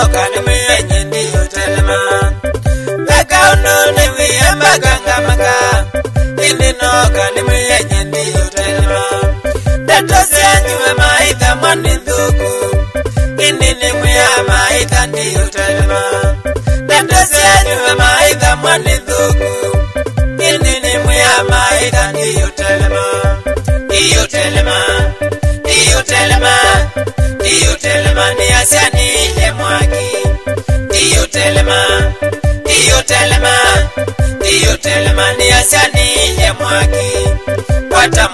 kanime NDIUTEELEMA Beka unone wiyamba gangamaka Inino kanime NDIUTEELEMA Datosi anjuwe maitha mwani nduku Inini mwiya maitha NDIUTEELEMA Datosi anjuwe maitha mwani nduku Inini mwiya maitha NDIUTEELEMA NDIUTEELEMA ni asiani ile mwaki NDIUTEELEMA ni asiani ile mwaki Kwata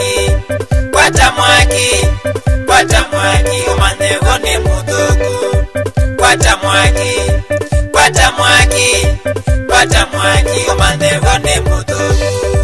mwaki umanego ni mudhuku Kwata mwaki umanego ni mudhuku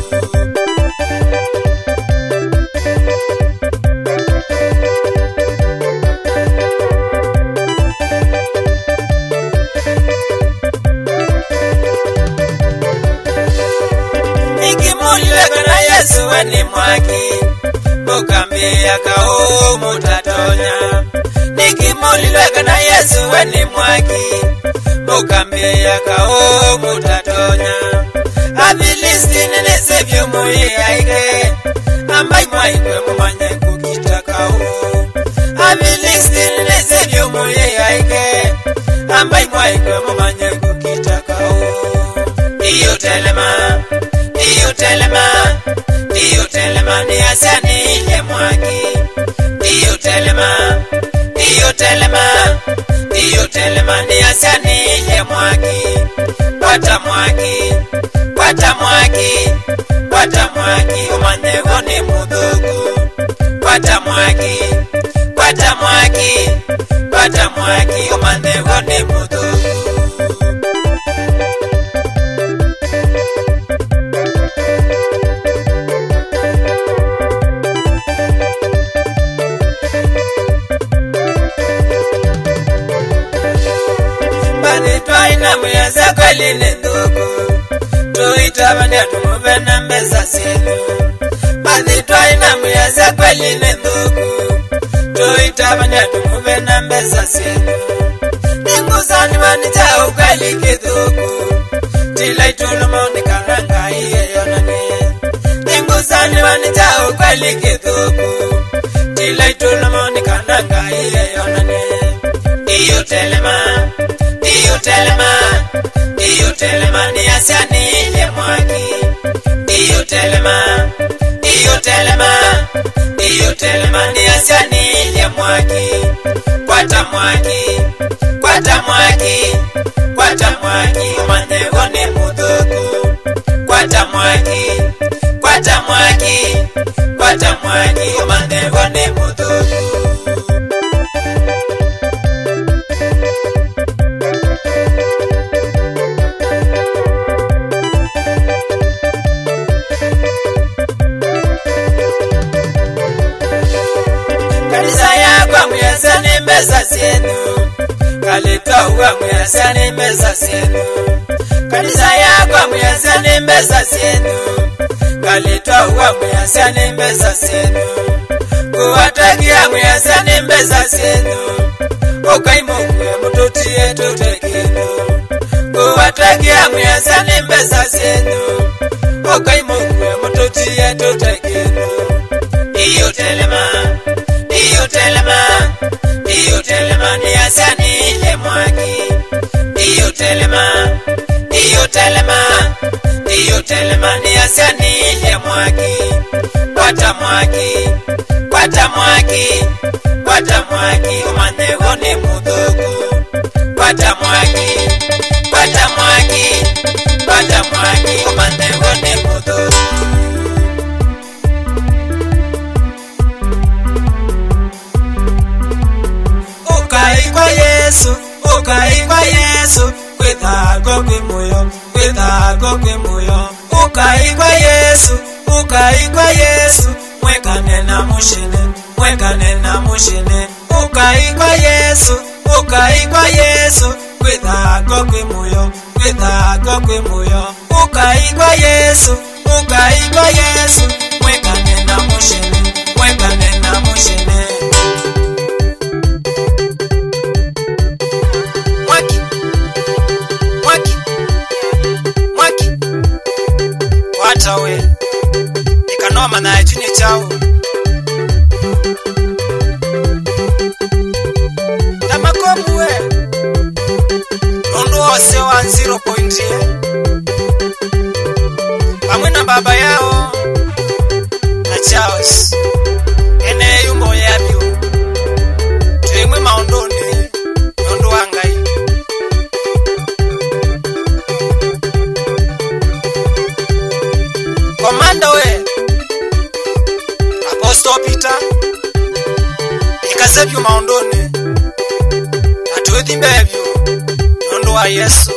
Yesu weni mwaki Mukambia kao mutatonya Nikimulilweka na Yesu weni mwaki Mukambia kao mutatonya Abilistini nisivyo muiaike Ambai mwaikwe mumanye kukita kao Abilistini nisivyo muiaike Ambai mwaikwe mumanye kukita kao NDIUTEELEMA ni asiani ile mwaki NDIUTEELEMA ni asiani ile mwaki Kwata mwaki umanego ni mudhuku Kwata mwaki umanego ni mudhuku Twaina muyasa kweli nenduku Tuitabani atumuve na mbesa sinu Bathi twaina muyasa kweli nenduku Tuitabani atumuve na mbesa sinu Ningusani wanita ukweli kithuku Tila itulumoni karanga iye yonani Ningusani wanita ukweli kithuku Tila itulumoni karanga iye yonani NDIUTEELEMA ni asiani ile mwaki NDIUTEELEMA ni asiani ile mwaki Kwata mwaki umanego ni mudhuku Kwata mwaki umanego ni mudhuku Mbesa senu Kalitoa muyasani mbesa senu Kanisa yako muyasani mbesa senu Kalitoa muyasani mbesa senu Kuwatakia muyasani mbesa senu Ukaimukwe mututie tutekenu Kuwatakia muyasani mbesa senu Ukaimukwe mututie tutekenu NDIUTEELEMA ni asiani ile mwaki NDIUTEELEMA ni asiani ile mwaki Kwata mwaki umanego ni mudhuku Kwata mwaki umanego ni mudhuku Ukai kwa Yesu kwithago kwi muyo Ukai kwa Yesu mwekane na mushine Ukai kwa Yesu kwithago kwi muyo Ukai kwa Yesu mwekane na mushine mana chini chao tamakomwe nondo wose wa 0.8 pamwe na baba yao na Charles ene yumbo yabyo twemwe maondoni nondo wangai komanda we Apostle Peter ikazebyo maondoni atwedi mbebyo nondo wa Yesu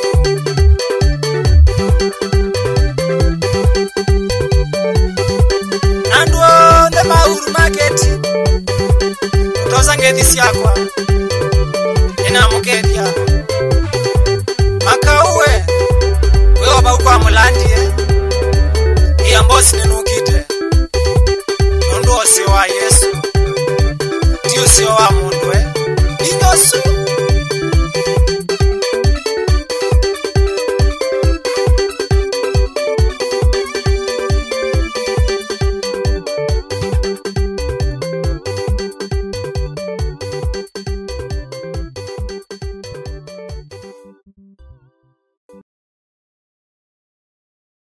Andwo nde mauru market Toza ngedisi yakwa